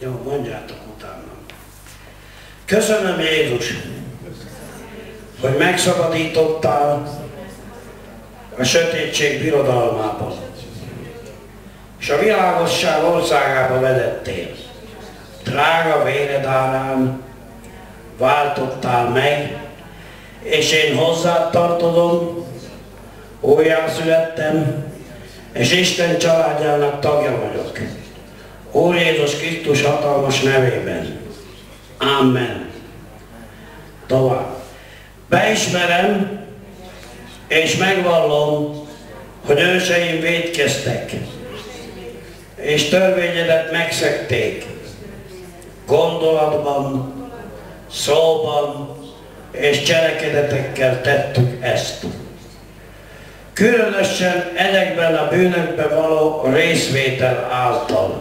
Jó, mondjátok utána. Köszönöm, Jézus, hogy megszabadítottál a sötétség birodalmából, és a világosság országába vezettél. Drága véred árán váltottál meg, és én hozzád tartozom, újjászülettem, és Isten családjának tagja vagyok. Úr Jézus Krisztus hatalmas nevében. Amen. Tovább. Beismerem és megvallom, hogy őseim vétkeztek, és törvényedet megszegték. Gondolatban, szóban és cselekedetekkel tettük ezt. Különösen ezekben a bűnökben való részvétel által.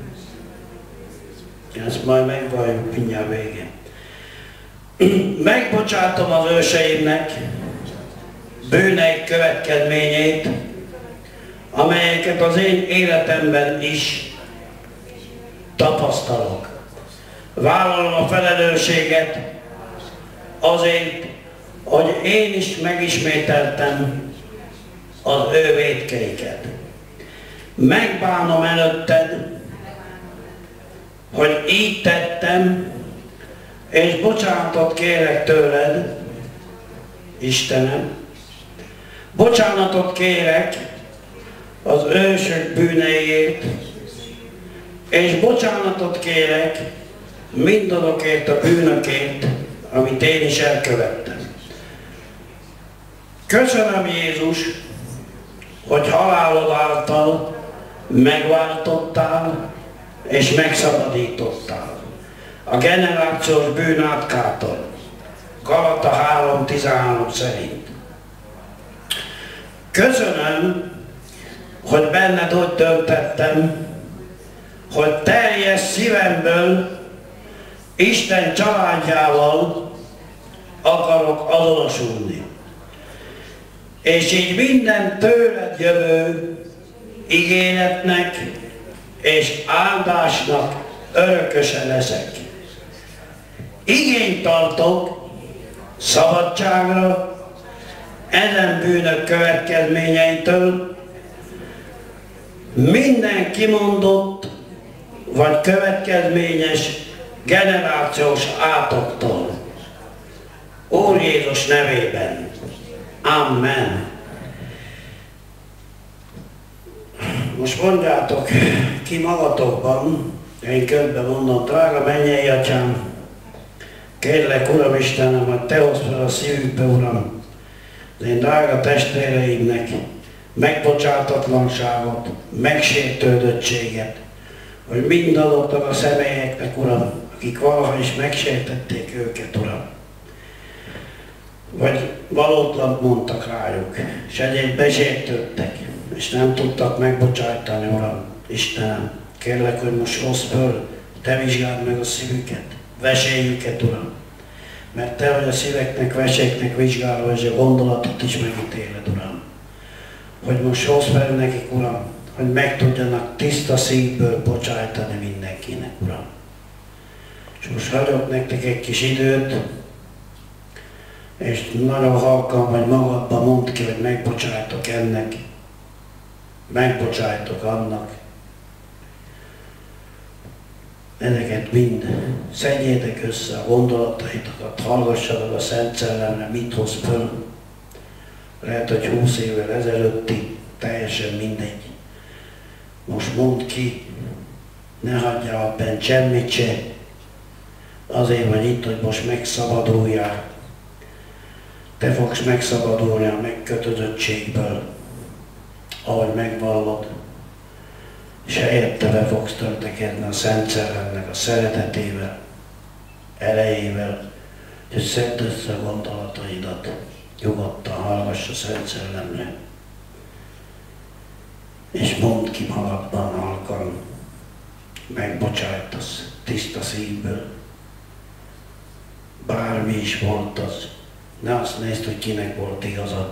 Ezt majd megvalljuk mindjárt végén. Megbocsátom az őseimnek bűneik következményét, amelyeket az én életemben is tapasztalok. Vállalom a felelősséget azért, hogy én is megismételtem az ő vétkeiket. Megbánom előtted, hogy így tettem, és bocsánatot kérek tőled, Istenem. Bocsánatot kérek az ősök bűneiért, és bocsánatot kérek mindazokért a bűnökért, amit én is elkövettem. Köszönöm, Jézus, hogy halálod által megváltottál és megszabadítottál a generációs bűnátkától, Galata 3:13 szerint. Köszönöm, hogy benned úgy döntettem, hogy teljes szívemből Isten családjával akarok azonosulni. És így minden tőled jövő ígéretnek és áldásnak örököse leszek. Igényt tartok szabadságra ezen bűnök következményeitől, minden kimondott vagy következményes generációs átoktól. Úr Jézus nevében. Amen. Most mondjátok ki magatokban, én közben mondom, drága mennyei Atyám, kérlek, Uram Istenem, hogy Te hozd fel a szívükbe, Uram, az én drága testvéreimnek megbocsátatlanságot, megsértődöttséget, hogy mindazoknak a személyeknek, Uram, akik valaha is megsértették őket, Uram, vagy valótlant mondtak rájuk, és egyéb besértődtek, és nem tudtak megbocsájtani, Uram, Istenem, kérlek, hogy most hozz föl, Te vizsgáld meg a szívüket, vesélyüket, Uram, mert Te vagy a szíveknek, veséknek vizsgáló, és a gondolatot is megítéled, Uram. Hogy most hozz fel nekik, Uram, hogy meg tudjanak tiszta szívből bocsájtani mindenkinek, Uram. És most hagyok nektek egy kis időt, és nagyon halkan vagy magadban mondd ki, hogy megbocsájtok ennek, megbocsájtok annak. Ezeket mind szedjétek össze a gondolataitokat, hallgassatok a Szent Szellemre, mit hoz föl. Lehet, hogy 20 évvel ezelőtti, teljesen mindegy. Most mondd ki, ne hagyjál bent semmit se, azért vagy itt, hogy most megszabaduljál. Te fogsz megszabadulni a megkötözöttségből, ahogy megvallod, és helyette le fogsz töltekedni a Szent Szellemnek a szeretetével, erejével, és szedd össze a gondolataidat, nyugodtan hallgass a Szent Szellemre, és mondd ki magadban halkan, megbocsájtasz tiszta szívből, bármi is volt az. Ne azt nézd, hogy kinek volt igaza,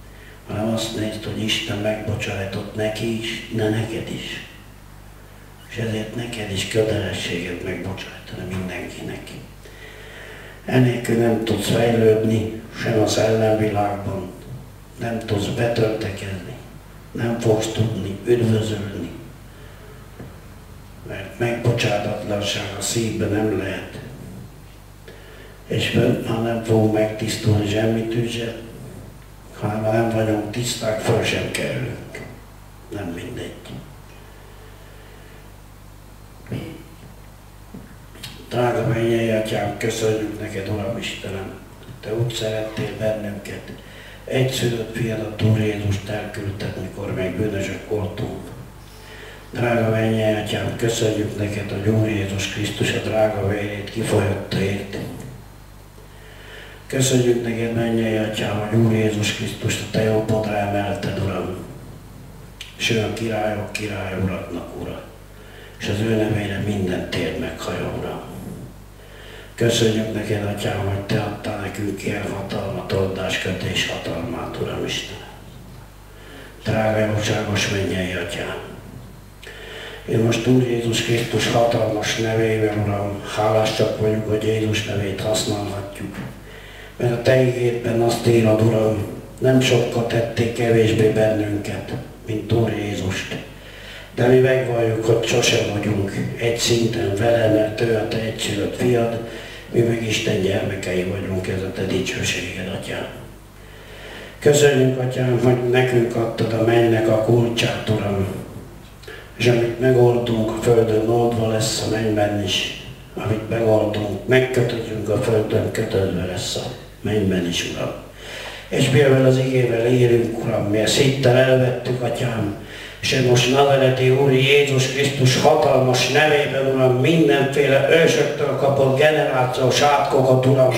hanem azt nézd, hogy Isten megbocsájtott neki is, de neked is. És és ezért neked is kötelességed megbocsájtani mindenkinek. Enélkül nem tudsz fejlődni, sem a szellemvilágban, nem tudsz betöltekezni, nem fogsz tudni üdvözölni, mert megbocsátatlanság a szívben nem lehet. És ha nem fogunk megtisztulni semmitől sem, ha nem vagyunk tiszták, föl sem kerülünk. Nem mindegy. Drága mennyei Atyám, köszönjük neked, Uram Istenem, Te úgy szerettél bennünket. Egyszülött fiadat, Úr Jézust elküldted, mikor még bűnösök voltunk. Drága mennyei Atyám, köszönjük neked, hogy Úr Jézus Krisztus a drága vérét kifolyotta értünk. Köszönjük neked, mennyei Atyám, hogy Úr Jézus Krisztust a Te jobbodra emelted, Uram. És ő a királyok királya, uraknak ura. És az ő nevére minden tér meghajol, Uram. Köszönjük neked, Atyám, hogy Te adtál nekünk ilyen hatalmat, oldáskötés hatalmát, Uram Isten. Drága jóságos mennyei Atyám. Én most Úr Jézus Krisztus hatalmas nevében, Uram, hálásak vagyunk, hogy Jézus nevét használhatjuk. Mert a Te igédben azt írod, Uram, nem sokkal tették kevésbé bennünket, mint Úr Jézust. De mi megvalljuk, hogy sosem vagyunk egy szinten vele, mert ő a Te egyszülött fiad, mi meg Isten gyermekei vagyunk, ez a Te dicsőséged, Atyám. Köszönjük, Atyám, hogy nekünk adtad a mennynek a kulcsát, Uram, és amit megoldunk a földön, oldva lesz a mennyben is. Amit megoldunk, megkötözünk a földön, kötözve lesz a mennyben is, Uram. És mivel az igével élünk, Uram, mi ezt hittel elvettük, Atyám, és most nazareti Úr Jézus Krisztus hatalmas nevében, Uram, mindenféle ősöktől kapott generációs átkokat, Uram,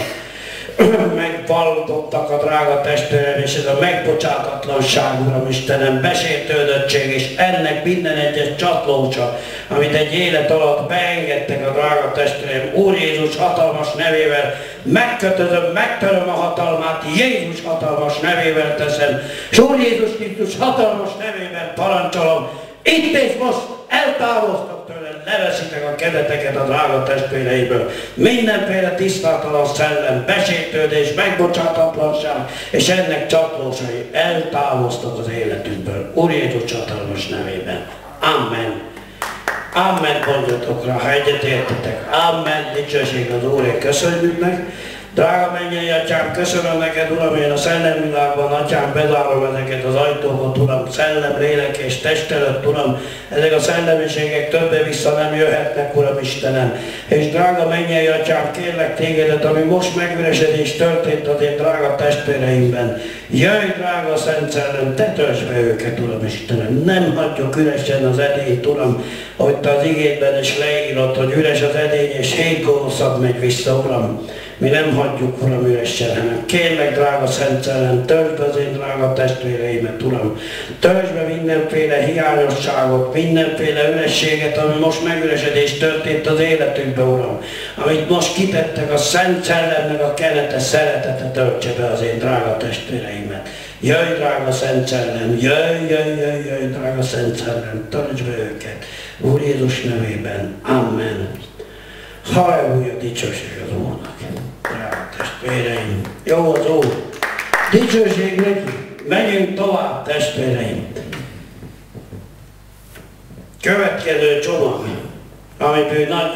megvallottak a drága testvérem, és ez a megbocsátatlanság, Uram Istenem, besértődöttség, és ennek minden egyes csatlócsa, amit egy élet alatt beengedtek a drága testvérem, Úr Jézus hatalmas nevével, megkötözöm, megtöröm a hatalmát, Jézus hatalmas nevével teszem, és Úr Jézus Krisztus hatalmas nevében parancsolom, itt és most eltávoztak tőlem, leveszitek a kedeteket a drága testvéreimből. Mindenféle tisztátalan szellem, besértődés, megbocsátatlanság, és ennek csatlósai eltávoztak az életünkből. Úr Jézus hatalmas nevében. Amen. Amen, mondjatok rá, ha egyetértetek. Amen, dicsőség az Úré, köszönjük meg. Drága mennyei Atyám, köszönöm neked, Uram, én a szellemvilágban, Atyám, bezárom ezeket az ajtókat, Uram, szellem, lélek és test előtt, Uram, ezek a szellemiségek többé-vissza nem jöhetnek, Uram Istenem. És drága mennyei Atyám, kérlek tégedet, ami most megüresedés történt az én drága testvéreimben. Jöjj, drága Szent Szellem, te töltsd be őket, Uram Istenem. Nem hagyjuk üresen az edényt, Uram, ahogy te az igédben is leírod, hogy üres az edény, és 7 gonoszat megy vissza, Uram. Mi nem hagyjuk, Uram, üresen, hanem kérlek, drága Szent Szellem, töltsd be az én drága testvéreimet, Uram. Töltsd be mindenféle hiányosságot, mindenféle ürességet, ami most megüresedés történt az életünkbe, Uram. Amit most kitettek, a Szent Szellemnek a kenete, szeretete töltse be az én drága testvéreimet. Jöjj, drága Szent Szellem, jöjj, drága Szent Szellem, töltsd be őket. Úr Jézus nevében. Amen. Halleluja, dicsőség az Úrnak. Drága testvéreim, jó az Úr. Dicsőség neki. Menjünk tovább, testvéreim. Következő csomag, amiből nagy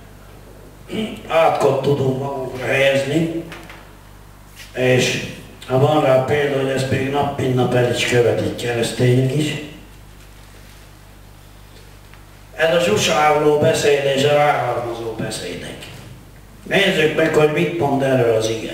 átkot tudunk magunkra helyezni, és ha van rá példa, hogy ezt még nap mint nap el is követik keresztények is. Ez a zsúsávló beszéd és a ráhalmozó beszédek. Nézzük meg, hogy mit mond erről az ige.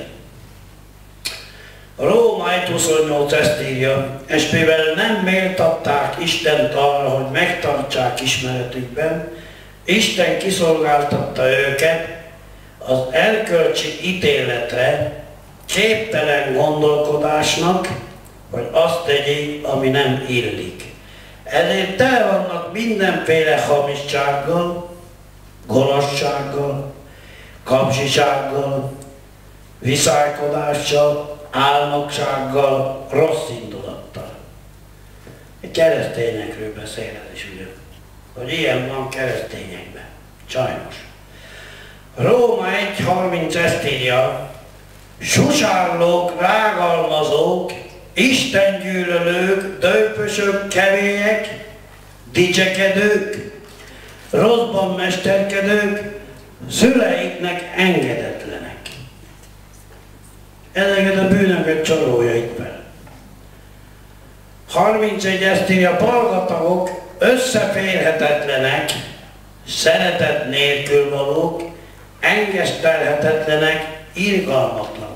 A Róma 1.28 ezt írja, és mivel nem méltatták Istent arra, hogy megtartsák ismeretükben, Isten kiszolgáltatta őket az erkölcsi ítéletre, képtelen gondolkodásnak, hogy azt tegyék, ami nem illik. Ezért tele vannak mindenféle hamissággal, gonoszsággal, kapzsisággal, viszálykodással, álnoksággal, rossz indulattal. Egy keresztényekről beszél ez is, ugye? hogy ilyen van keresztényekben. Sajnos. Róma 1.30 ezt írja, susárlók, rágalmazók, istengyűlölők, döjpösök, kevélyek, dicsekedők, rosszban mesterkedők, szüleiknek engedetlenek. Ezeket a bűnöket csalója itt fel. 31 ezt írja, balgatagok, összeférhetetlenek, szeretet nélkül valók, engesztelhetetlenek, irgalmatlanok.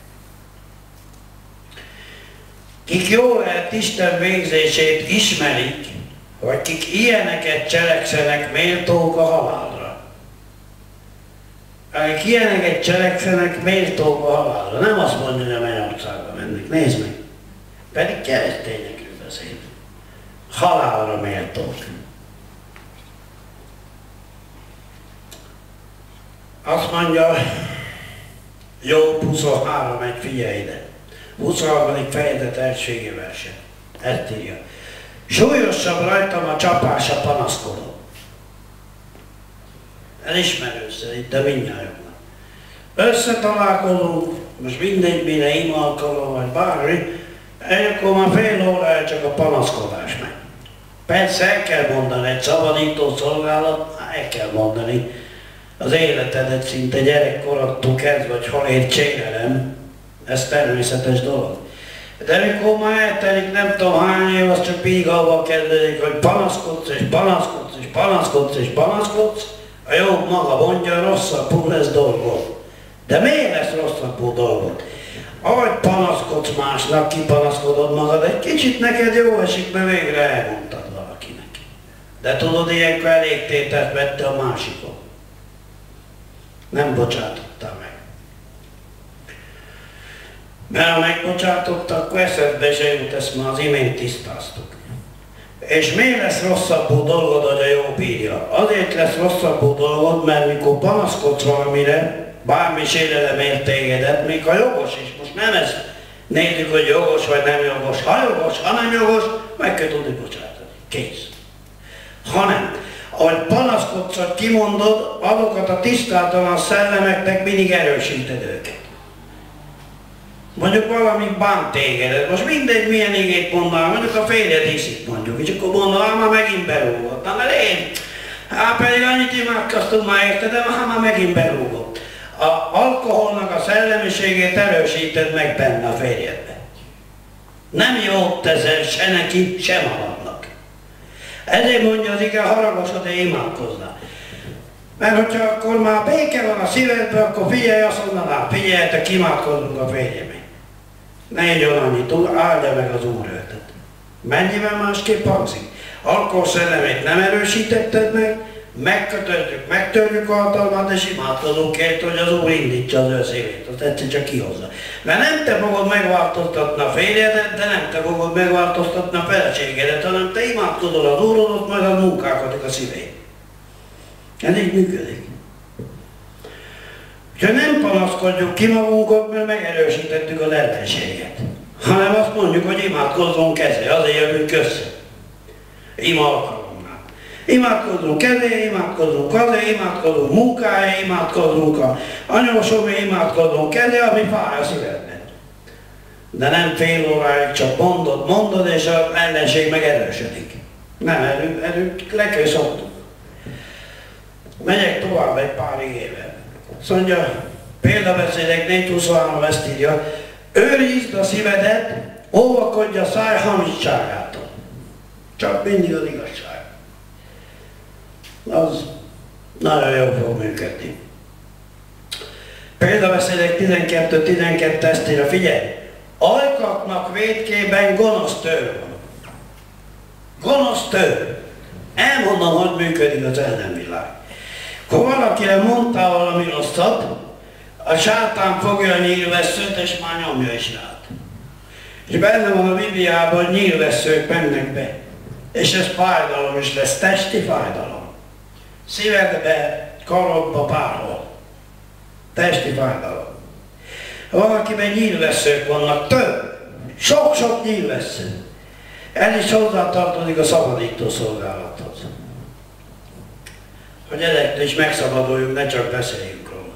Kik jól lehet Isten végzését ismerik, vagy kik ilyeneket cselekszenek, méltók a halálra. Akik ilyeneket cselekszenek, méltók a halálra. Nem azt mondja, hogy a mennyországba mennek. Nézd meg. Pedig keresztényekről beszél. Halálra méltók. Azt mondja, Jobb 23.1, figyelj ide. 23. fejezet első verse. Ezt írja. Súlyosabb rajtam a csapás a panaszkodó. Elismerő szerint, de mindnyájuknak. Összetalálkozunk, most mindegy, mire imalkalom, vagy bármi, akkor már fél órája csak a panaszkodás megy. Persze el kell mondani, egy szabadító szolgálat, el kell mondani az életedet szinte gyerekkorattól kezdve, vagy hol ér sérelem, ez természetes dolog. De amikor már eltelik nem tudom hány év, az csak pígalval kezdődik, hogy panaszkodsz, és panaszkodsz, és panaszkodsz, és panaszkodsz, a jobb maga mondja, rosszabbul lesz dolgod. De miért lesz rosszabbul dolgod? Ahogy panaszkodsz másnak, kipanaszkodod magad, egy kicsit neked jó esik, mert végre elmondtad valakinek. De tudod, ilyenkor elég tételt vette a másikon. Nem bocsátotta meg. Mert ha megbocsátotta, akkor eszedbe se jut, ezt már az imént tisztáztuk. És miért lesz rosszabbul dolgod, hogy a jó bírja? Azért lesz rosszabbul dolgod, mert mikor panaszkodsz valamire, bármi sérelem ér tégedet, még a jogos is, most nem ezt nézzük, hogy jogos vagy nem jogos. Ha jogos, ha nem jogos, meg kell tudni bocsátani. Kész. Ha nem, ahogy panaszkodsz, hogy kimondod, azokat a tisztátalan szellemeknek mindig erősíted őket. Mondjuk valami bánt tégedet, most mindegy milyen igét mondál, mondjuk a férjed iszik mondjuk, és akkor mondom, már megint berúgott. Na mert én, pedig annyit imádkoztunk már érte, de már megint berúgott. A alkoholnak a szellemiségét erősíted meg benne a férjedbe. Nem jót teszel se neki, se magadnak. Ezért mondja az ige, haragosod, de imádkozzál. Mert hogyha akkor már béke van a szívedben, akkor figyelj, azt mondanám, figyeljetek, imádkozzunk a férjemért. Ne egyon annyit, áldja meg az Úr őtet. Mennyivel másképp hangzik? Alkohol szellemét nem erősítetted meg, megkötözzük, megtörjük a hatalmat, és imádkozunk kért, hogy az Úr indítsa az ő szívét, azt egyszer csak kihozza. Mert nem te fogod megváltoztatni a férjedet, de nem te fogod megváltoztatni a feleségedet, hanem te imádkozol az Úrodot, majd az munkálkodik a szívét. Ez így működik. Úgyhogy nem panaszkodjuk ki magunkat, mert megerősítettük az ellenséget. Hanem azt mondjuk, hogy imádkozzunk ezzel, azért jövünk össze. Ima alkalomnál. Imádkozzunk ezzel, imádkozzunk azért, imádkozzunk munkáért, imádkozzunk a anyósomért, imádkozzunk ezzel, ami fáj a szívedben. De nem fél óráig csak mondod, és az ellenség meg erősödik. Nem, erőt le kell szoktuk. Megyek tovább egy pár igével. Azt mondja, példabeszédek 4.23 ezt írja, őrizd a szívedet, óvakodj a száj hamisságától. Csak mindig az igazság. Az nagyon jól fog működni. Példabeszédek 12.12 ezt írja, figyelj, ajkaknak vétkében gonosz tő van. Gonosz tő. Elmondom, hogy működik az ellenvilág. Ha valakire mondtál valami rosszat, a sátán fogja a nyílvesszőt, és már nyomja is rád. És benne van a Bibliában, hogy nyílvesszők mennek be. És ez fájdalom is lesz, testi fájdalom. Szívedbe, karodba, bárhol. Testi fájdalom. Valakiben nyílvesszők vannak, több. Sok-sok nyílvessző. Ez is hozzátartozik a szabadító szolgálathoz. hogy ezektől is megszabaduljunk, ne csak beszéljünk róla.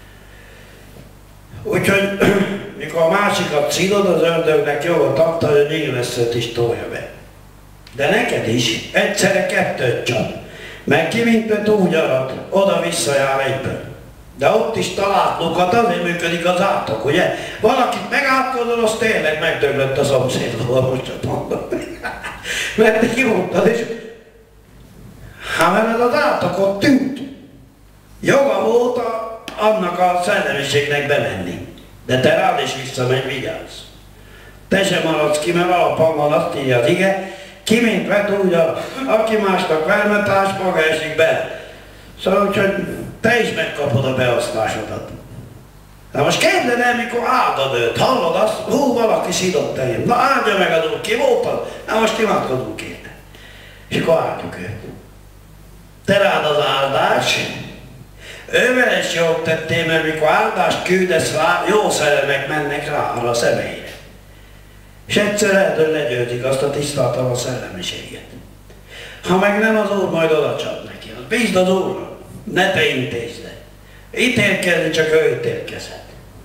Úgyhogy, mikor a másikat szidod, az ördögnek jogot adta, hogy nyilvesszőt is tolja be. De neked is egyszerre kettőt csap. Mert ki mint úgy arad, oda-vissza jár egyből. De ott is talált lukat, azért működik az átok, ugye? Valakit megátkozol, az tényleg megdöglött a szomszédról, most csak mondom. Mert te kimondtad, és mert ez az átok ott tűnt. Joga volt annak a szellemiségnek bemenni. De te rád is visszamegy, vigyázz. Te sem maradsz ki, mert alaphangon azt írja az ige, ki mint vet, úgy aki másnak vermetárs, maga esik be. Szóval úgyhogy te is megkapod a beosztásodat. Na most képzeld el, mikor áldod őt, hallod azt, hú, valaki szidott engem, na áldja meg az Úr, ki voltad? Na most imádkozunk érte. És akkor áldjuk őt. Te rád az áldás, ővel is jót tettél, mert mikor áldást küldesz rá, jó szellemek mennek rá arra a személyre. És egyszer lehet, hogy legyőzik azt a tisztalatalmas szellemiséget. Ha meg nem, az Úr majd oda csap neki. Az bízd az Úrra, ne te intézd el. Ítélkezni csak ő ítélkezhet.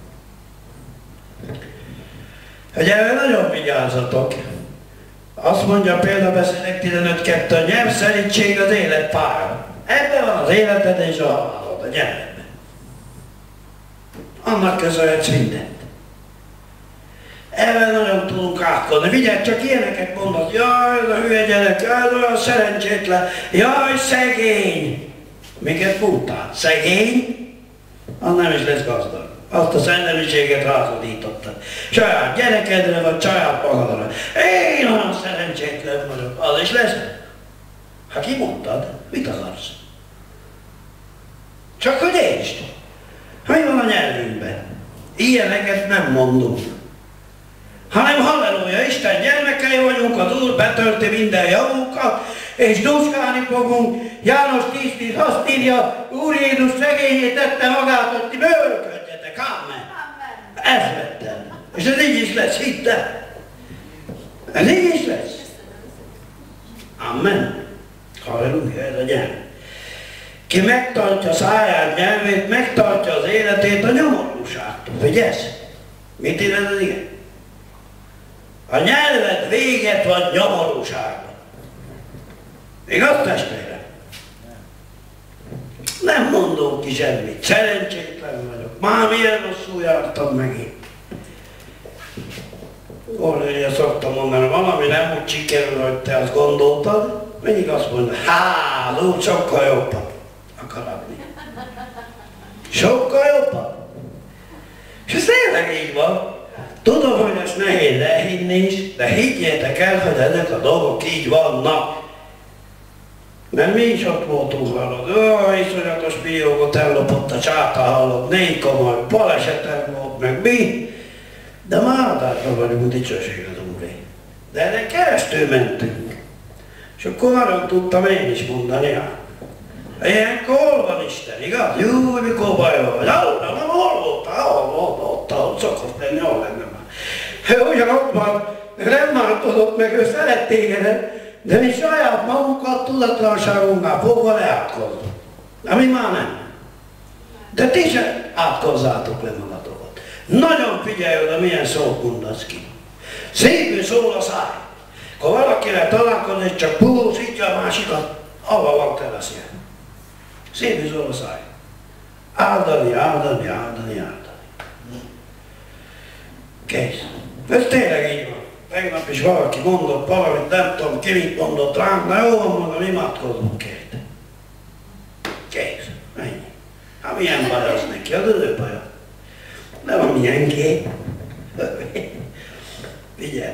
Hogy erre nagyon vigyázzatok. Azt mondja példabeszédek 15.2, a nyelvszerítség az élet pára. Ebben van az életed és a halálod, a nyelvedben. Annak köszönhetsz mindent. Ebben nagyon tudunk átkodni. Vigyázz, csak ilyeneket mondasz. Jaj, ez a hülye gyerek, jaj, ez olyan szerencsétlen, jaj, szegény. Miket mondtál? Szegény? Az nem is lesz gazdag. Azt a szellemiséget rázadítottad. Saját gyerekedre vagy saját magadra. Én olyan szerencsétlen vagyok. Az is lesz. Ha kimondtad, mit akarsz? Csak hogy értsd. Mi van a nyelvünkben? Ilyeneket nem mondunk. Hanem halleluja, Isten gyermekei vagyunk, az Úr betölti minden javunkat, és duskálni fogunk. János 10.10 azt írja, Úr Jézus szegényé tette magát, hogy ti bőrködjetek. Amen. Ezt vettem. És ez így is lesz, hittem. Ez így is lesz. Amen. Halleluja, ez a nyelv. Ki megtartja száját, nyelvét, megtartja az életét a nyomorúságtól. Figyelsz? Mit ír ez az ige? A nyelved véget van nyomorúságban. Igaz, testvérem? Nem mondom ki semmit. Szerencsétlen vagyok. Már milyen rosszul jártam megint. Orlénia szoktam mondani, valami nem úgy sikerül, hogy te azt gondoltad, mindig azt mondja, há, Úr sokkal jobban akar adni. Sokkal jobban. És ez tényleg így van. Tudom, hogy ezt nehéz elhinni is, de higgyétek el, hogy ezek a dolgok így vannak. Mert mi is ott voltunk, hallod, iszonyatos piógot ellopott a csátá, hallod, 4 komoly balesetem volt, meg mi. De már áldásban vagyunk, dicsőség az Úré. De ennek keresztül mentünk. És akkor arra tudtam én is mondani, hát. Ilyenkor hol van Isten, igaz? Jó, mikor baj van, vagy nem, hol voltál, ott szokott lenni, hol lenne már. Ő ugyanott van, nem változott meg, ő szeret tégedet, de mi saját magunkat tudatlanságunknál fogva leátkozunk. De mi már nem. De ti se átkozzátok le magatokat. Nagyon figyelj oda, milyen szót mondasz ki. Szépül szól a száj. Ha valakivel találkozik, csak puhózítja a másikat, avval van te beszél. Szépül szól a száj. Áldani, áldani, áldani, áldani. Kész. Ez tényleg így van. Tegnap is valaki mondott valamit, nem tudom ki mit mondott ránk, na jó van, mondom, imádkozunk érte. Kész. Ennyi. Hát milyen baj az neki? Az ő baja. Nem van milyen kép. Figyelj.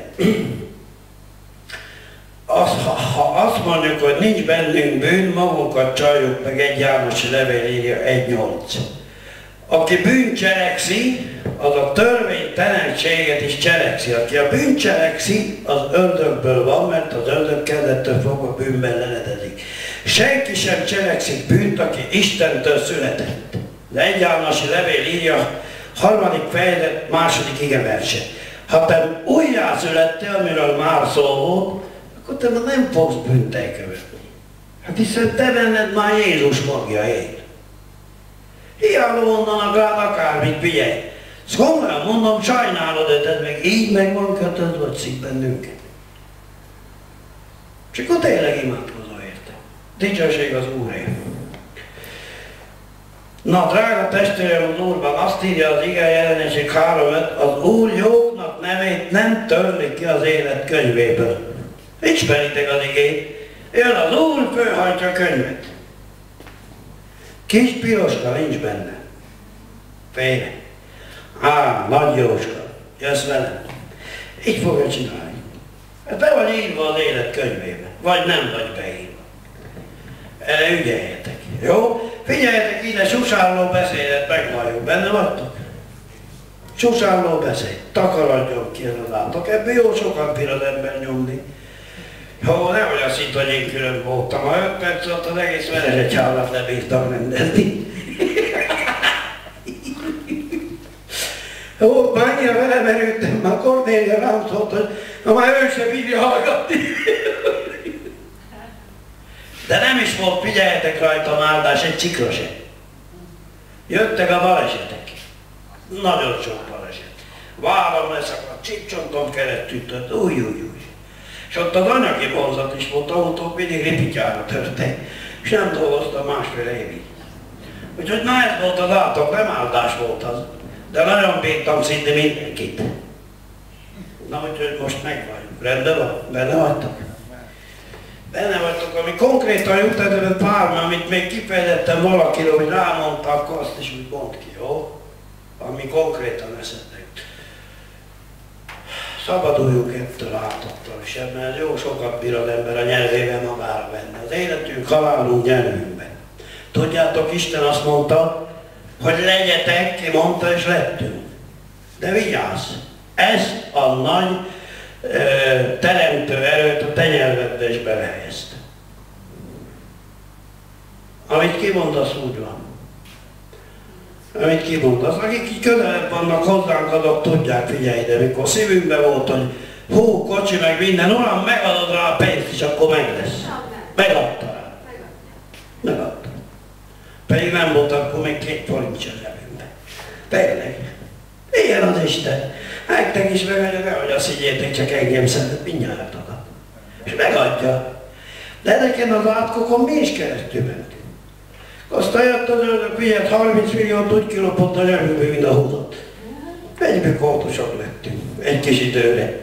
Ha azt mondjuk, hogy nincs bennünk bűn, magunkat csaljuk meg, 1 Jánosi levél írja 1.8. Aki bűnt cselekszi, az a törvénytelenséget is cselekszi. Aki a bűnt cselekszi, az ördögből van, mert az ördög kezdettől fogva bűnben leledezik. Senki sem cselekszik bűnt, aki Istentől született. De 1 Jánosi levél írja, 3. fejezet, 2. igeverse. Ha te újjászülettél, amiről már szó volt, akkor te nem fogsz bűnt elkövetni. Hát hiszen te benned már Jézus magja él. Hiába mondanak rád akármit, figyelj. Ezt komolyan mondom, sajnálod őt, meg így meg van kötöd, vagy szít bennünket. És akkor tényleg imádkozol érte. Dicsőség az Úrért. Na, drága testvérem, az Úrban azt írja az ige Jelenések 3:5, az Úr jóknak nevét nem törlik ki az élet könyvéből. Ismeritek az igét. Jön az Úr, fölhajtja a könyvet. Kis piroska nincs benne. Félre. Nagy Jóska, jössz velem. Így fogja csinálni. Hát be vagy írva az élet könyvébe, vagy nem vagy beírva. Erre ügyeljetek. Jó? Figyeljetek ide, susárló beszédet megvalljuk. Benne vagytok? Susárló beszéd. Takarodjon ki az átok. Ebből jó sokat bír az ember nyomni. Jó, nehogy azt hitt, hogy én külön voltam. Ha 5 perc alatt az egész Veresegyházat lebírtam rendezni. Jó, már annyira velem erőttem, már Kornélia rám szólt, hogy már ő sem bírja hallgatni. De nem is volt, figyeljetek rajta áldás, egy csikra sem. Jöttek a balesetek. Nagyon sok baleset. Vállam leszakadt, csipcsontom keresztül tört, új. És ott az anyagi vonzat is volt, autók mindig ripityára törtek, és nem dolgoztam másfél évig. Úgyhogy na ez volt az átok, nem áldás volt az. De nagyon bírtam szidni mindenkit. Na, úgyhogy most megvagyunk. Rendben van? Benne vagytok? Benne vagytok, ami konkrétan jut eszembe pár, amit még kifejezetten valakiről, hogy rámondta, akkor azt is úgy mond ki, jó? Ami konkrétan eszedbe jut. Szabaduljunk ettől átoktól, és ebben jó sokat bír az ember a nyelvével magára venni. Az életünk, halálunk nyelvünkben. Tudjátok, Isten azt mondta, hogy legyetek, ki mondta, és lettünk. De vigyázz! Ez a nagy teremtő erőt a te nyelvedbe is belehelyezte. Amit kimondasz, úgy van. Amit kimondasz. Akik így közelebb vannak hozzánk, azok tudják, figyelj, de mikor szívünkben volt, hogy hú, kocsi meg minden, Uram, megadod rá a pénzt, és akkor meg lesz. Megadta rá. Megadta. Pedig nem volt akkor még 2 forint sem zsebünkben. Tényleg. Ilyen az Isten. Nektek is megadja, nehogy azt higgyétek, csak engem szeret, mindnyájatokat. És megadja. De ezeken az átkokon mi is keresztül mentünk. Aztán jött az ördög, figyelt, 30 milliót úgy kilopott a nyelvünkbe, mint a húzat. Egyből kótosak lettünk. Egy kis időre.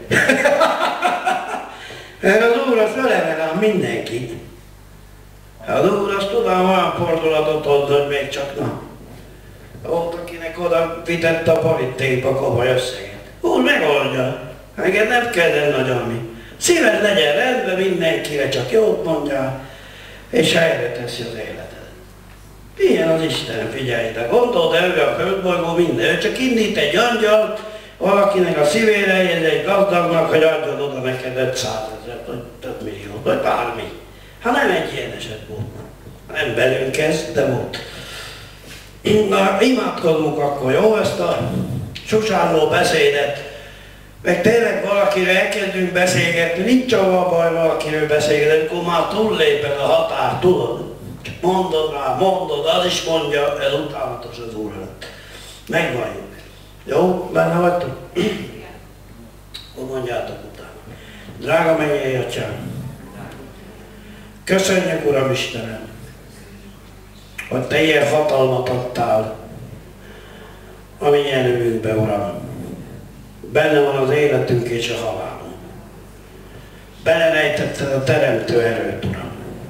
Mert az Úr az föleve rám mindenkit. Az Úr azt tudom, olyan fordulatot ad, hogy még csak na. Volt, akinek oda vitette a paritték a komoly összeget. Úr megoldja. Enged nem kell nagy ami. Szíved legyen rendben, mindenkire csak jót mondjál, és helyre teszi az életet. Ilyen az Isten, figyelj, de gondold el, a földbolygó minden. Ő csak indít egy angyalt, valakinek a szívére érje egy gazdagnak, hogy adjad oda neked 500 000, vagy több milliót, vagy bármi. Ha nem egy ilyen eset volt. Nem belünk ez, de volt. Na, imádkozunk akkor, jó, ezt a susárló beszédet. Meg tényleg valakiről elkezdünk beszélgetni, nincs avval baj valakiről beszélgetni, akkor már túlléped a határ, tudod? Csak mondod rá, mondod, az is mondja, ez utálatos az Úr előtt. Megvalljuk. Jó? Benne vagytok? Akkor mondjátok utána. Drága mennyei Atyám, köszönjük, Uram Istenem, hogy Te ilyen hatalmat adtál a mi nyelvünkbe, Uram. Benne van az életünk és a halálunk. Belerejtetted a teremtő erőt, Uram.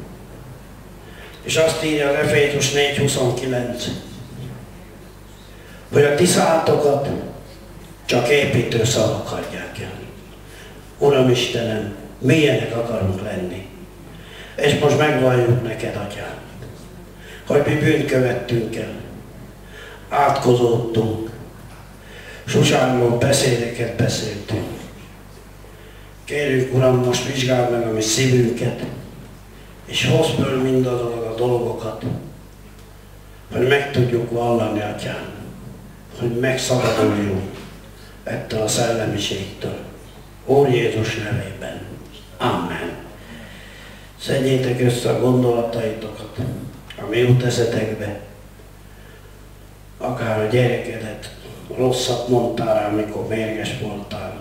És azt írja az Efézus 4:29, hogy a ti szátokat csak építő szavak adják el. Uram Istenem, milyenek akarunk lenni. És most megvalljuk neked, Atyám, hogy mi bűnt követtünk el, átkozódtunk, susánló beszédeket beszéltünk. Kérjük, Uram, most vizsgáld meg a mi szívünket, és hozz föl mindazokat a dolgokat, hogy meg tudjuk vallani, Atyám, hogy megszabaduljunk ettől a szellemiségtől. Úr Jézus nevében. Amen. Szedjétek össze a gondolataitokat, ami jut eszetekbe. Akár a gyerekedet, rosszat mondtál rá, amikor mérges voltál.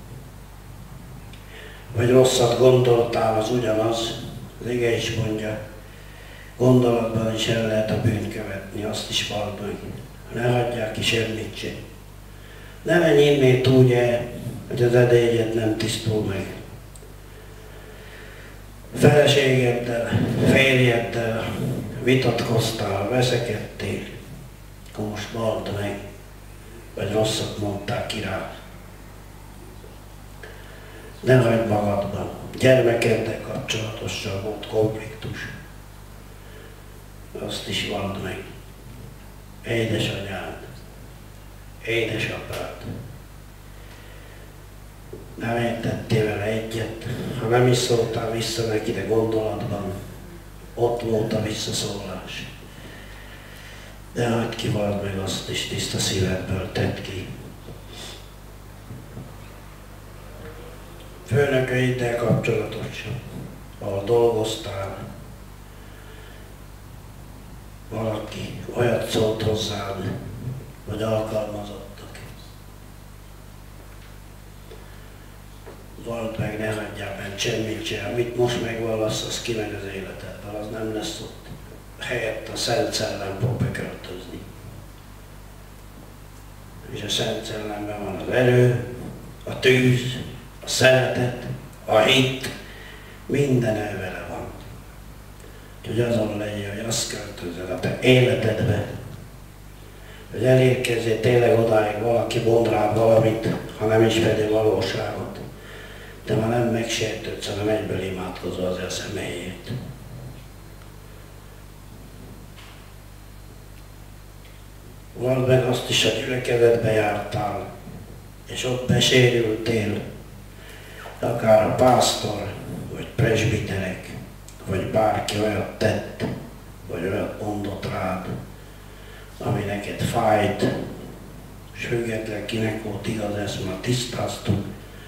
Vagy rosszat gondoltál, az ugyanaz. Az ige is mondja, gondolatban is el lehet a bűnt követni, azt is vald meg. Ne hagyják ki semmit sem. Ne menj innét úgy el, hogy az edélyed nem tisztul meg. Feleségeddel, férjeddel vitatkoztál, veszekedtél, akkor most vald meg, vagy rosszat mondtál ki rá. Ne hagyd magadban. Gyermekeddel kapcsolatosan volt konfliktus. Azt is vald meg. Édesanyád, édesapád. Nem értettél vele egyet, ha nem is szóltál vissza neki, de gondolatban ott volt a visszaszólás. De hagyd ki, vald meg azt is, tiszta szívedből tedd ki. Főnökeiddel kapcsolatosan, ahol dolgoztál, valaki olyat szólt hozzád, vagy alkalmazottak. Vald meg, ne hagyjál bent semmit sem. Amit most megvallasz, az kimegy az életedből, az nem lesz ott. Helyett a Szent Szellem fog beköltözni. És a Szent Szellemben van az erő, a tűz, a szeretet, a hit, minden vele van. Úgyhogy azon legyen, hogy azt költözzel a te életedbe, hogy elérkezzél tényleg odáig, valaki mond rád valamit, ha nem ismeri a valóságot. De már nem megsértődsz, hanem egyből imádkozol az a személyét. Vald meg azt is, hogy gyülekezetbe jártál, és ott besérültél, akár a pásztor, vagy presbiterek, vagy bárki olyat tett, vagy olyat mondott rád, ami neked fájt, és független kinek volt igaz, ezt már tisztáztuk,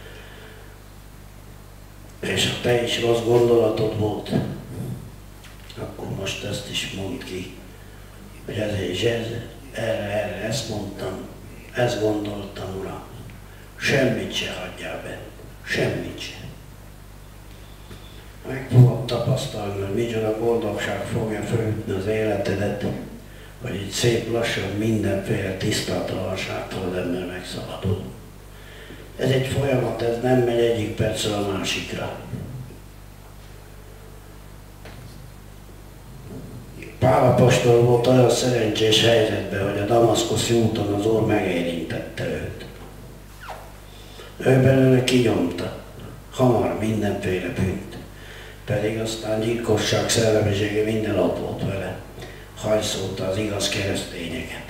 és ha te is rossz gondolatod volt, akkor most ezt is mondd ki, hogy erre ezt mondtam, ezt gondoltam, Uram, semmit se hagyjál benne, semmit se. Meg fogod tapasztalni, hogy micsoda boldogság fogja fölütni az életedet, hogy így szép lassan mindenféle tisztátalanságtól az ember megszabadul. Ez egy folyamat, ez nem megy egyik percről a másikra. Pál apostol volt olyan szerencsés helyzetben, hogy a damaszkuszi úton az Úr megérintette őt. Ő belőle kinyomta, hamar mindenféle bűnt. Pedig aztán gyilkosság szellemisége minden ott volt vele. Hajszolta az igaz keresztényeket.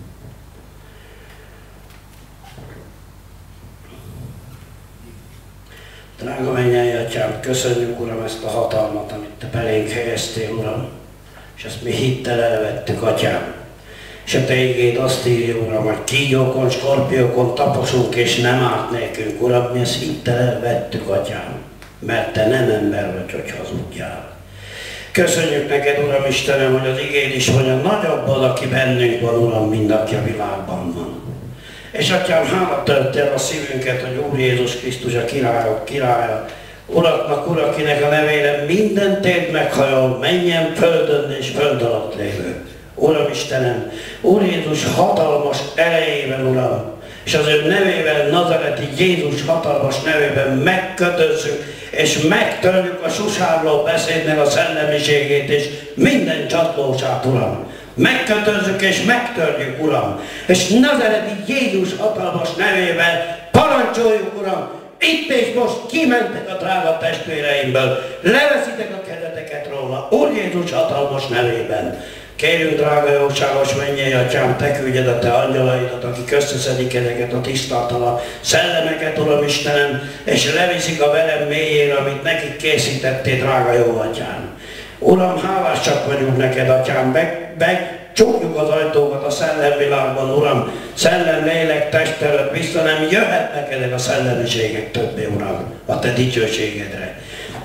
Drága mennyei Atyám, köszönjük, Uram, ezt a hatalmat, amit Te belénk helyeztél, Uram, és ezt mi hittel elvettük, Atyám. És a Te igéd azt írja, Uram, hogy kígyókon, skorpiókon taposunk, és nem árt nekünk, Uram, mi ezt hittel elvettük, Atyám, mert Te nem ember vagy, hogy hazudjál. Köszönjük neked, Uram Istenem, hogy az igéd is mondja, nagyobb az, aki bennünk van, Uram, mint aki a világban van. És Atyám, hála tölti el a szívünket, hogy Úr Jézus Krisztus a királyok királya, Uraknak, Ura, akinek a nevére minden térd meghajol, menjen földön és föld alatt lévő. Uram Istenem, Úr Jézus hatalmas erejével, Uram, és az ő nevével, nazareti Jézus hatalmas nevében megkötözzük, és megtörjük a susárló beszédnek a szellemiségét, és minden csatlósát, Uram. Megkötözzük és megtörjük, Uram, és nazareti Jézus hatalmas nevével parancsoljuk, Uram, itt és most kimentek a drága testvéreimből, leveszitek a kezeteket róla, Úr Jézus hatalmas nevében. Kérünk, drága jóságos mennyei Atyám, Te küldjed a Te angyalaidat, akik összeszedik ezeket a tisztátalan szellemeket, Uram Istenem, és leviszik a velem mélyére, amit nekik készítettél, drága jó Atyám. Uram, hálásak vagyunk neked, Atyám, csukjuk az ajtókat a szellemvilágban, Uram, szellem, lélek, test előtt vissza nem jöhetnek ezek a szellemiségek többé, Uram, a Te dicsőségedre.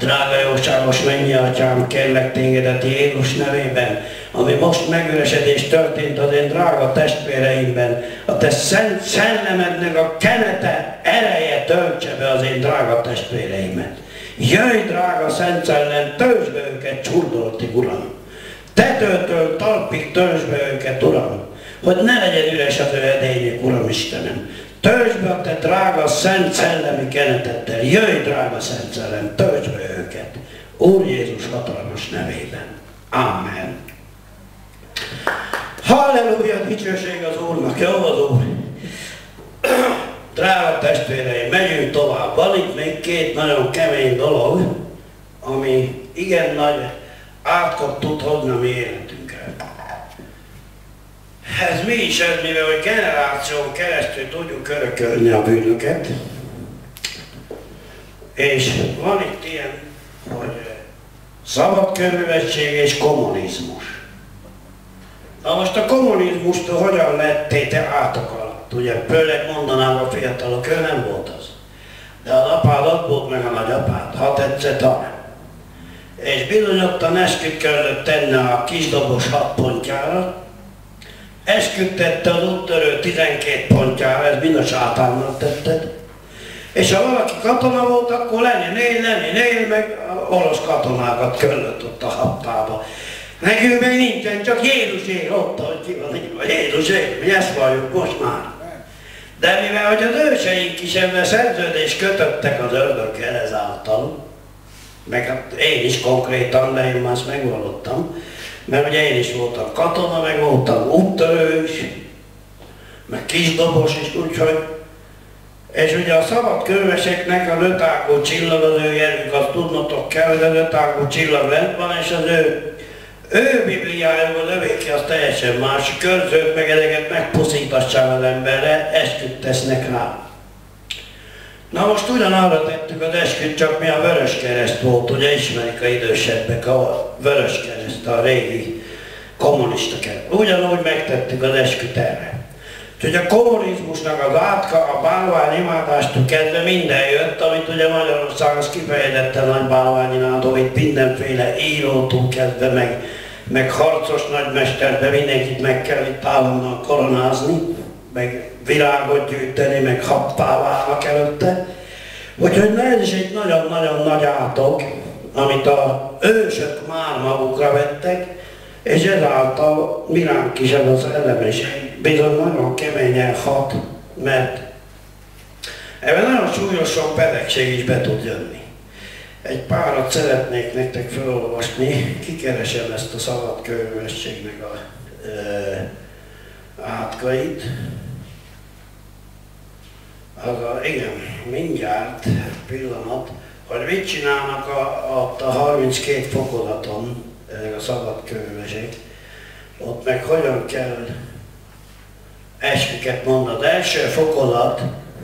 Drága jóságos mennyi atyám, kérlek tégedet Jézus nevében, ami most megüresedés történt az én drága testvéreimben, a te szent szellemednek a kenete, ereje töltse be az én drága testvéreimet. Jöjj, drága Szent Szellem, töltsd be őket csurdoltig, Uram! Tetőtől talpig töltsd be őket, Uram! Hogy ne legyen üres az ő edényük, Uram Istenem! Töltsd be a te drága Szent Szellemi keneteddel! Jöjj, drága Szent Szellem, töltsd be őket! Úr Jézus hatalmas nevében! Amen! Halleluja, dicsőség az Úrnak! Jó az Úr! Drága testvéreim, megyünk tovább. Van itt még két nagyon kemény dolog, ami igen nagy átkot tud hozni a mi életünkre. Ez mi is ez, mivel hogy generáción keresztül tudjuk örökölni a bűnöket. És van itt ilyen, hogy szabadkőművesség és kommunizmus. Na most a kommunizmust hogyan lettél átok alatt? Ugye, főleg mondanám a fiatalok, ő nem volt az. De az apád ott volt, meg a nagyapád, ha tetszett arra. És bizonyottan esküt kellett tenni a kisdobos 6 pontjára, esküt tette az úttörő 12 pontjára, ez mind a sátánnak tetted. És ha valaki katona volt, akkor Lenin, meg orosz katonákat köllött ott a haptába. Nekünk még nincsen, csak Jézus él ott, hogy ki van írva. Jézus él, mi ezt valljuk most már. De mivel hogy az őseink is ebben szerződést kötöttek az ördöggel ezáltal, meg hát én is konkrétan, de én már ezt megvallottam, mert ugye én is voltam katona, meg voltam úttörő is, meg kisdobos is, úgyhogy. És ugye a szabadkőveseknek az 5 ágú csillag, az ő jelük, azt tudnotok kell, hogy az 5 ágú csillag lent van, és az ő bibliájuk, az övéki, az teljesen más. Körzőt meg ezeket megpuszítassák az emberre, esküt tesznek rá. Na most ugyanarra tettük az esküt, csak mi a Vöröskereszt volt, ugye ismerik a idősebbek a Vöröskereszt, a régi kommunista kereszt. Ugyanúgy megtettük az esküt erre. Úgyhogy a kommunizmusnak az átka, a bálványimádástól kezdve minden jött, amit ugye Magyarország az kifejezetten nagy bálványimádó, itt mindenféle írótól kezdve, meg harcos nagymesterbe mindenkit meg kell itt állandóan koronázni, meg virágot gyűjteni, meg happá válnak előtte. Úgyhogy ez is egy nagyon-nagyon nagy átok, amit az ősök már magukra vettek, és ezáltal miránk is ez az ellenesség bizony nagyon keményen hat, mert ebben nagyon súlyos sok betegség is be tud jönni. Egy párat szeretnék nektek felolvasni, kikeresem ezt a szabadkőművességnek a átkait. Igen, mindjárt, pillanat, hogy mit csinálnak a 32 fokozaton a szabadkőművesek, ott meg hogyan kell esküket mondani. Az első fokozat,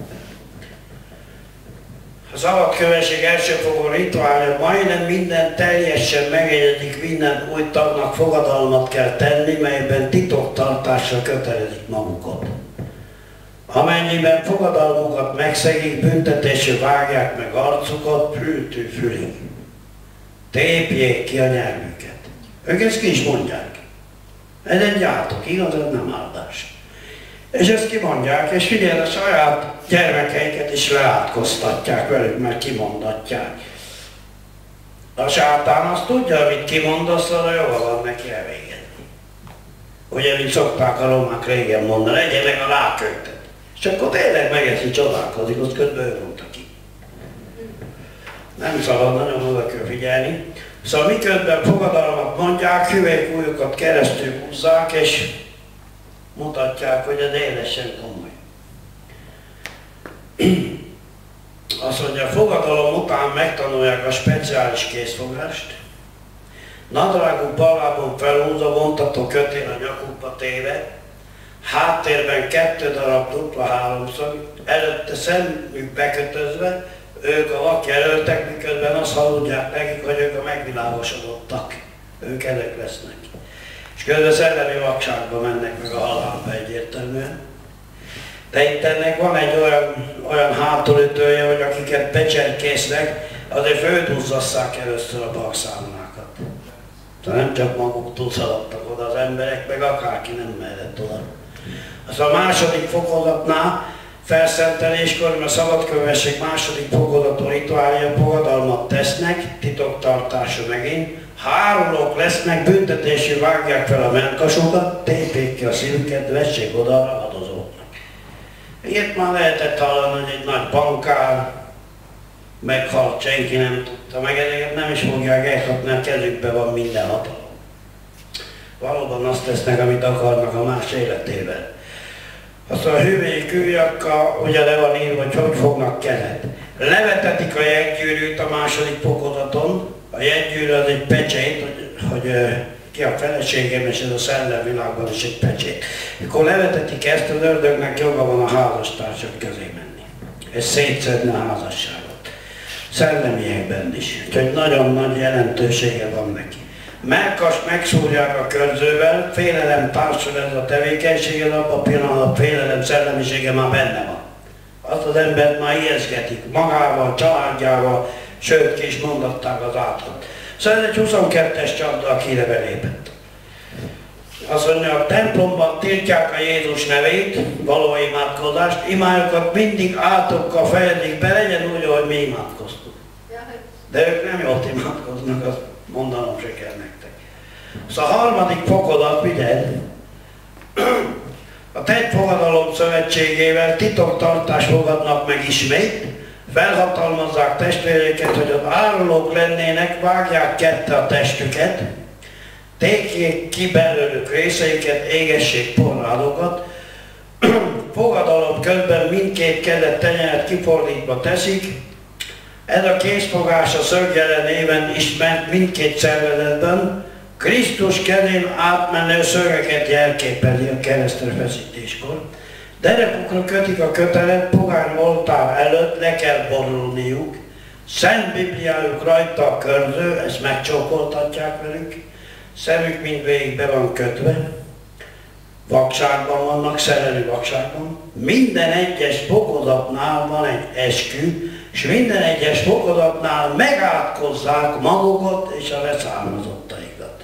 a szabadkőművesség első fokon rituálja, majdnem minden teljesen megegyezik, minden új tagnak fogadalmat kell tenni, melyben titoktartásra kötelezik magukat. Amennyiben fogadalmukat megszegik, büntetésre vágják meg arcukat fültől fülig. Tépjék ki a nyelvüket. Ők ezt ki is mondják. Ez egy átok, igaz, ez nem áldás. És ezt kimondják, és figyelj, a saját gyermekeiket is leátkoztatják velük, mert kimondatják. A sátán azt tudja, amit kimondasz, arra joga van neki elvégezni. Ugye, mint szokták a romák régen mondani, egye meg a ráköltet. És akkor tényleg megeszi, csodálkozik, azt közben ő mondta ki. Nem szabad, nagyon oda kell figyelni. Szóval miközben fogadalmat mondják, hüvelykújukat keresztül húzzák, és mutatják, hogy ez élesen komoly. Azt mondja, a fogadalom után megtanulják a speciális készfogást, nadráguk ballábon felhúzva, vontató kötél a nyakukba téve, háttérben 2 darab dupla háromszög, előtte szemük bekötözve, ők a vakjelöltek, miközben azt halludják nekik, hogy ők a megvilágosodottak. Ők ezek lesznek. És közben szellemi vakságba mennek meg a halálba egyértelműen. De itt ennek van egy olyan hátulütője, hogy akiket becserkésznek, azért földhúzzasszák először a bakszámlákat. Nem csak maguktól szaladtak oda az emberek, meg akárki nem mehetett oda. Az a második fokozatnál, felszenteléskor, mert a szabadkövesség második fokozatú rituálja fogadalmat tesznek, titoktartásra megint. Ha árulók lesznek, büntetésű vágják fel a mellkasukat, tépjék ki a szívüket, vessék oda a ragadozóknak. Ilyet már lehetett hallani, hogy egy nagy bankár meghalt, senki nem tudta meg, ezeket nem is fogják elkapni, a kezükben van minden hatalom. Valóban azt tesznek, amit akarnak a más életében. Aztán a hüvely kőjakkal ugye le van írva, hogy hogy fognak kelet. Levetetik a jeggyűrűt a második fokozaton. A jeggyűrű az egy pecsét, hogy ki a feleségem, és ez a szellemvilágban is egy pecsét. Akkor levetetik ezt, az ördögnek joga van a házastársak közé menni. Ez szétszedne a házasságot. Szellemiekben is. Úgyhogy nagyon nagy jelentősége van neki. Mellkast megszúrják a körzővel, félelem társul ez a tevékenység, ez abban a pillanatban a félelem szellemisége már benne van. Azt az embert már ijeszgetik, magával, családjával, sőt ki is mondatták az átlót. Szóval ez egy 22-es csapda, aki ide belépett. Azt mondja, a templomban tiltják a Jézus nevét, való imádkozást, imájukat mindig átokkal fejezik be, legyen úgy, ahogy mi imádkoztunk. De ők nem jól imádkoznak, azt mondanom se kell nektek. Szóval a harmadik fokozat, figyelj, a tett fogadalom szövetségével titoktartást fogadnak meg ismét, felhatalmazzák testvéreiket, hogy az árulók lennének, vágják ketté a testüket, tékjék ki belőlük részeiket, égessék porrádokat, fogadalom közben mindkét kezet tenyeret kifordítva teszik. Ez a készfogás a szögjele néven ismert mindkét szervezetben, Krisztus kezén átmenő szögeket jelképezi a keresztre feszítéskor. Derekukra kötik a kötelet, pogány oltár előtt le kell borulniuk, Szent Bibliájuk rajta a körző, ezt megcsókoltatják velük, szemük mindvégig be van kötve, vakságban vannak, szerelő vakságban. Minden egyes fokozatnál van egy eskü, és minden egyes fokozatnál megátkozzák magukat és a leszármazottaikat.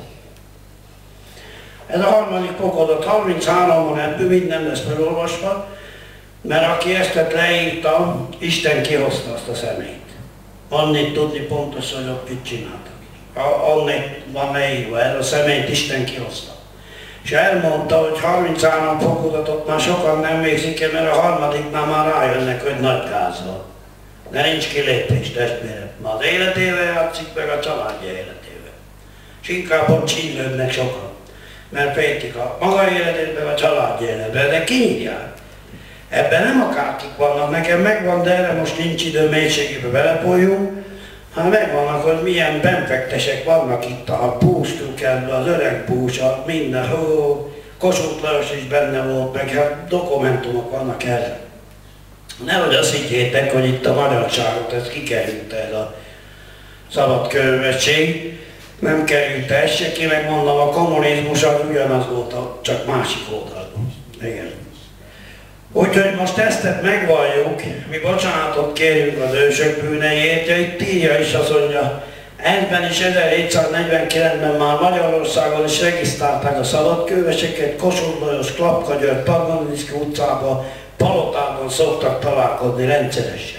Ez a harmadik fokozat, 33-on ebből mind nem lesz felolvasva, mert aki ezt leírta, Isten kihozta azt a személyt. Annyit tudni pontosan, hogy ott mit csináltak. Annyit van leírva, ez a személyt Isten kihozta. És elmondta, hogy 33 fokozatot már sokan nem végzik el, mert a harmadiknál már rájönnek, hogy nagy gáz van. De nincs kilépés, testvérem. Ma az életével játszik, meg a családja életével. És inkább ott csínlődnek sokan. Mert féltik a maga életét, meg a családja életével. De kinyírják. Ebben nem akárkik vannak, nekem megvan, de erre most nincs idő mélységébe belepoljunk. Hát megvannak, hogy milyen benfektesek vannak itt, a Bústukában, az öreg Bús, minden, Kossuth Lajos is benne volt, meg hát dokumentumok vannak erre. Nehogy azt higgyétek, hogy itt a magyarságot, ez kikerülte ez a szabadkövesség. Nem kerülte ez se ki, megmondom, a kommunizmus az ugyanaz volt, csak másik oldalon. Igen. Úgyhogy most ezt megvalljuk, mi bocsánatot kérünk az ősök bűneiért, itt írja is azt mondja, ebben is 1749-ben már Magyarországon is regisztrálták a szabadkőveseket, Kossuth Lajos, Klapka György, Paganyicki utcában, Palotában szoktak találkozni rendszeresen.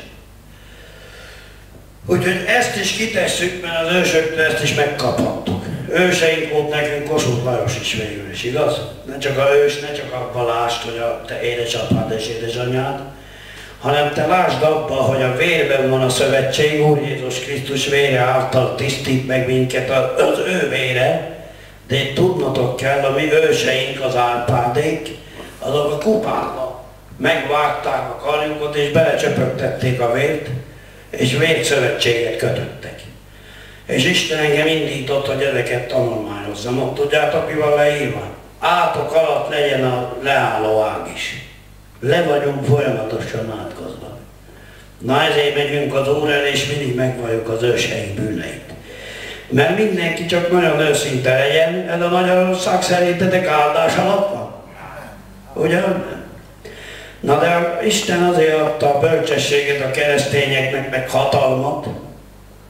Úgyhogy ezt is kitesszük, mert az ősöktől ezt is megkaphattuk. Őseink volt nekünk Kossuth Lajos is végül is, igaz? Ne csak a ős, ne csak abban lásd, hogy a te édesapád és édesanyád, hanem te lásd abban, hogy a vérben van a szövetség, Úr Jézus Krisztus vére által tisztít meg minket az ő vére, de tudnotok kell, a mi őseink, az Árpádék, azok a kupába megvágták a karjukat és belecsöpögtették a vért, és vérszövetséget kötöttek. És Isten engem indított, hogy ezeket tanulmányozzam. Ott tudjátok, mi van leírva? Átok alatt legyen a leálló ág is. Le vagyunk folyamatosan átkozva. Na ezért megyünk az Úr elé, és mindig megvalljuk az őseink bűneit. Mert mindenki csak nagyon őszinte legyen, ez a Magyarország szerintetek áldás alatt van? Ugyan? Na de Isten azért adta a bölcsességet a keresztényeknek, meg hatalmat,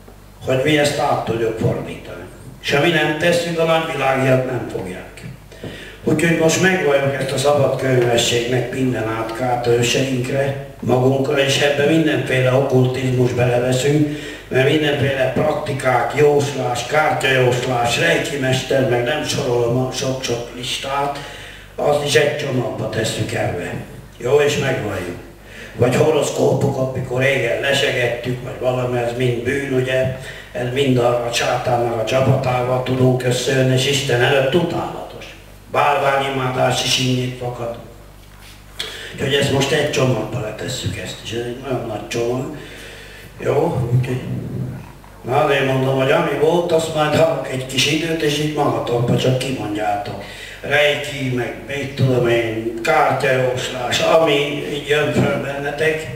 hogy mi ezt át tudjuk fordítani. És ha mi nem tesszük, a nagyvilágiak nem fogják. Úgyhogy most megvalljuk ezt a szabad könyvességnek minden átkát őseinkre, magunkra, és ebbe mindenféle okkultizmus beleveszünk, mert mindenféle praktikák, jóslás, kártyajóslás, reiki mester, meg nem sorolom a sok-sok listát, azt is egy csomagba tesszük ebbe. Jó, és megvalljuk. Vagy horoszkópokat, mikor régen lesegettük, vagy valami, ez mind bűn, ugye, ez mind a sátánnak a csapatával tudunk összejönni, és Isten előtt utálatos. Bálványimádás is innét fakad. Úgyhogy ezt most egy csomagba letesszük ezt is, ez egy nagyon nagy csomag. Jó, úgyhogy na azért mondom, hogy ami volt, azt majd hagyok egy kis időt, és így magatokba csak kimondjátok. Reiki, meg mit tudom én, kártyajóslás, ami így jön fel bennetek,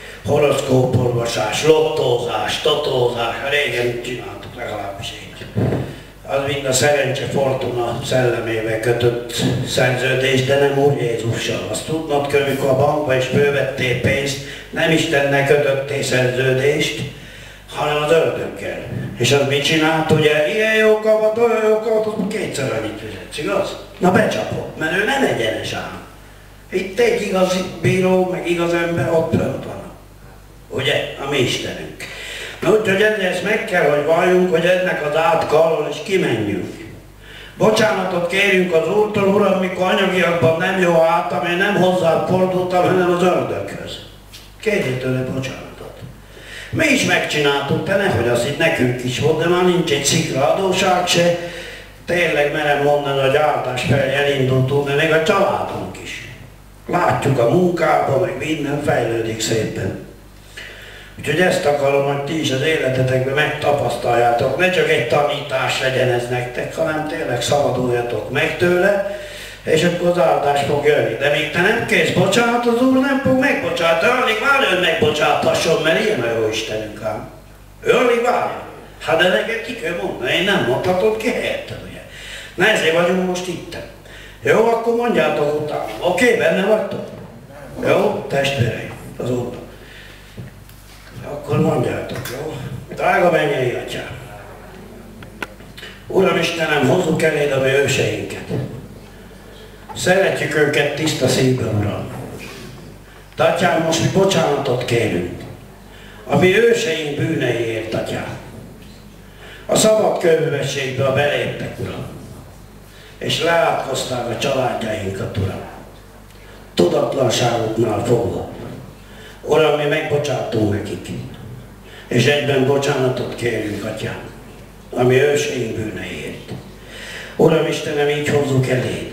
horoszkópolvasás, lottózás, totózás, régen csináltuk legalábbis így. Az mind a szerencse fortuna szellemével kötött szerződés, de nem Úr Jézussal. Azt tudnod kell, amikor a bankba is fölvettél pénzt, nem Istennel kötöttél szerződést, hanem az ördöggel. És az mit csinált, ugye, ilyen jó kamat, olyan jó kamat, az kétszer annyit fizetsz, igaz? Na becsapott, mert ő nem egyenes ám. Itt egy igaz bíró, meg igaz ember, ott fönt van. Ugye, a mi Istenünk. Na úgyhogy ezt meg kell, hogy valljunk, hogy ennek az átkalól is kimenjünk. Bocsánatot kérjünk az Úrtól, Uram, mikor anyagiakban nem jó álltam, én nem hozzád fordultam, hanem az ördöghöz. Kérjél tőle bocsánatot. Mi is megcsináltuk, te nehogy az itt nekünk is volt, de már nincs egy szikra adóság se. Tényleg merem mondani, hogy áldás felé elindultunk, de még a családunk is. Látjuk a munkában, meg minden fejlődik szépen. Úgyhogy ezt akarom, hogy ti is az életetekben megtapasztaljátok, ne csak egy tanítás legyen ez nektek, hanem tényleg szabaduljatok meg tőle, és akkor az áldás fog jönni. De még te nem kérsz bocsánat, az Úr nem fog megbocsátani, alig várja, hogy megbocsáthasson, mert ilyen a jó Istenünk ám. Ő alig várja. Hát de neked ki kell mondani, én nem mondhatod ki helyetted, ugye. Na ezért vagyunk most itt. Jó, akkor mondjátok utána. Oké, benne vagytok? Jó, testvéreim, az Úrnak. Akkor mondjátok, jó? Drága mennyei Atyám! Uram Istenem, hozzuk eléd a mi őseinket. Szeretjük őket tiszta szívből, Uram. De Atyám, most mi bocsánatot kérünk. A mi őseink bűneiért, Atyám. A szabad könyvességbe beléptek, Uram. És leátkozták a családjainkat, Uram. Tudatlanságuknál fogva. Uram, mi megbocsátunk nekik, és egyben bocsánatot kérünk, Atyám, a mi őseink bűneiért. Uram Istenem, így hozzuk eléd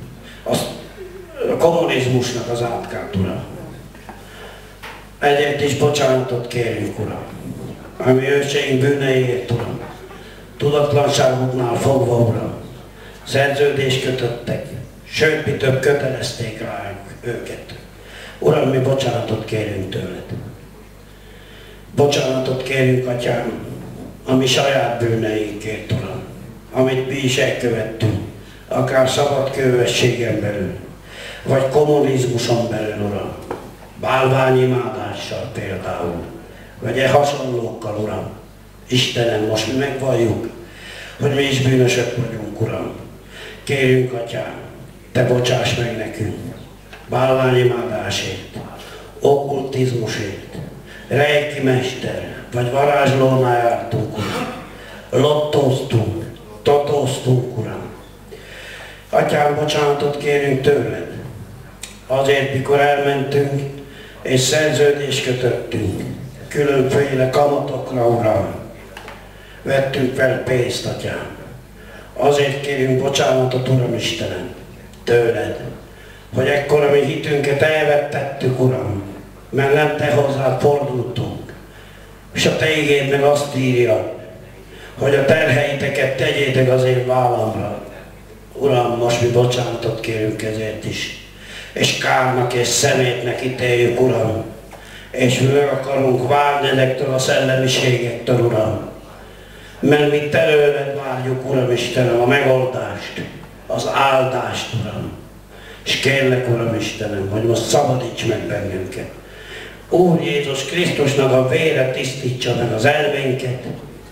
a kommunizmusnak az átkát, Uram. Egyért is bocsánatot kérünk, Uram, a mi őseink bűneiért, Uram. Tudatlanságuknál fogva, Uram, szerződést kötöttek, sőt, mi több kötelezték ránk őket. Uram, mi bocsánatot kérünk tőled. Bocsánatot kérünk, Atyám, a mi saját bűneinkért, Uram, amit mi is elkövettünk, akár szabad könyvességen belül, vagy kommunizmuson belül, Uram, bálványimádással például, vagy hasonlókkal, Uram. Istenem, most mi megvalljuk, hogy mi is bűnösök vagyunk, Uram. Kérjünk, Atyám, te bocsáss meg nekünk. Bálványimádásért, okkultizmusért, reiki mester, vagy varázslónál jártunk, Uram. Lottóztunk, totóztunk, Uram. Atyám, bocsánatot kérünk tőled. Azért, mikor elmentünk, és szerződést kötöttünk, különféle kamatokra, Uram. Vettünk fel pénzt, Atyám. Azért kérünk bocsánatot, Uram Istenem, tőled, hogy ekkor a mi hitünket elvettettük, Uram, mert nem te hozzád fordultunk. És a te igéd meg azt írja, hogy a terheiteket tegyétek az én vállamra. Uram, most mi bocsánatot kérünk ezért is. És kárnak és szemétnek ítéljük, Uram. És mi meg akarunk várni ezektől a szellemiségektől, Uram. Mert mi előled várjuk, Uram Istenem, a megoldást, az áldást, Uram. És kérlek, Uram Istenem, hogy most szabadíts meg bennünket. Úr Jézus Krisztusnak a vére tisztítsa meg az elménket,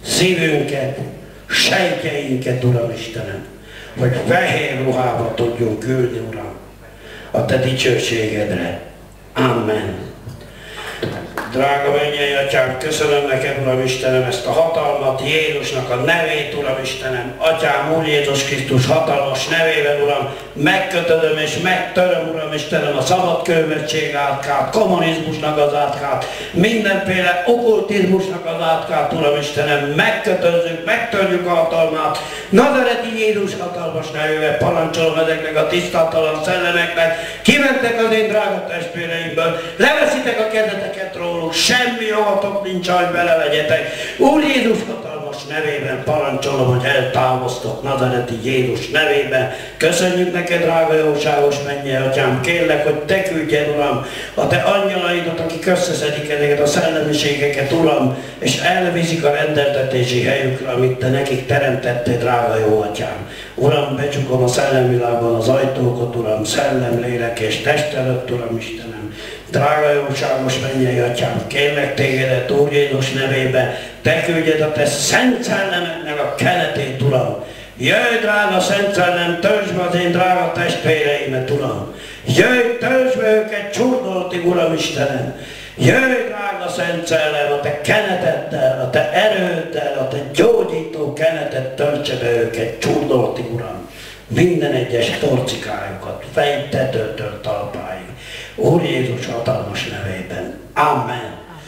szívünket, sejtjeinket, Uram Istenem, hogy fehér ruhába tudjunk ülni, Uram, a Te dicsőségedre. Amen. Drága mennyei Atyám, köszönöm neked, Uram Istenem, ezt a hatalmat, Jézusnak a nevét, Uram Istenem. Atyám, Úr Jézus Krisztus hatalmas nevében, Uram, megkötöm és megtöröm, Uram Istenem, a szabadkőmetség átkát, kommunizmusnak az átkát, mindenféle okkultizmusnak az átkát, Uram Istenem, megkötözzük, megtörjük a hatalmát. Nazareti Jézus hatalmas nevében parancsolom ezeknek a tisztátalan szellemeknek, kimentek az én drága testvéreimből, leveszitek a kezeteket róluk, semmi jogatok nincs, hogy belevegyetek. Úr Jézus hatalmas nevében parancsolom, hogy eltávoztok Nazareti Jézus nevében. Köszönjük neked, drága jóságos mennyei Atyám, kérlek, hogy te küldjed, Uram, a te angyalaidat, akik összeszedik ezeket a szellemiségeket, Uram, és elviszik a rendeltetési helyükre, amit te nekik teremtettél, drága jó Atyám. Uram, becsukom a szellemvilágban az ajtókat, Uram, szellem, lélek és test előtt, Uram Istenem. Drága jóságos mennyei Atyám, kérlek tégedet, Úr Jézus nevében, te küldjed a te szent szellemednek a kenetét, Uram. Jöjj, drága Szent Szellem, töltsd be az én drága testvéreimet, Uram. Jöjj, töltsd be őket csurdoltig, Uram Istenem. Jöjj, drága Szent Szellem, a te keneteddel, a te erőddel, a te gyógyító kenetet töltse be őket csurdoltig, Uram. Minden egyes torcikájukat, fejtetőtől talpáig. Úr Jézus hatalmas nevében. Amen.